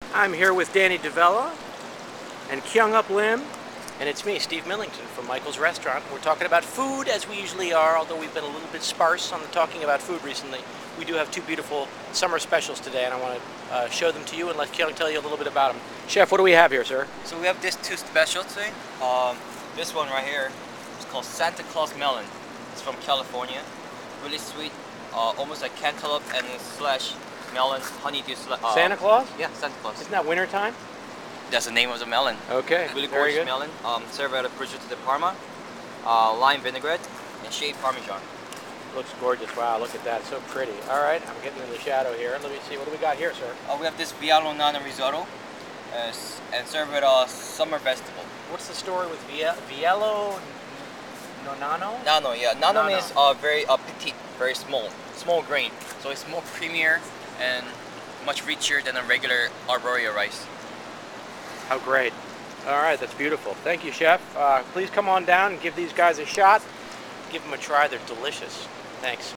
I'm here with Danny DeVella and Kyung Up Lim. And it's me, Steve Millington from Michael's Restaurant. We're talking about food as we usually are, although we've been a little bit sparse on the talking about food recently. We do have two beautiful summer specials today, and I want to show them to you and let Kyung tell you a little bit about them. Chef, what do we have here, sir? So we have these two specials today. This one right here is called Santa Claus Melon. It's from California. Really sweet, almost like cantaloupe and slash melon, honeydew slash. Santa Claus? Yeah, Santa Claus. Isn't that winter time? That's the name of the melon. Okay, Really very gorgeous good. melon. Served at a prosciutto di Parma, lime vinaigrette, and shaved Parmesan. Looks gorgeous. Wow, look at that. So pretty. All right, I'm getting in the shadow here. Let me see. What do we got here, sir? We have this Vialo Nana risotto, and served with summer vegetable. What's the story with Viello Nonano? Nano, yeah. Nano Nano. means very petite, very small grain. So it's more creamier and much richer than a regular arborio rice. How great. All right, that's beautiful. Thank you, Chef. Please come on down and give these guys a shot. Give them a try, they're delicious. Thanks.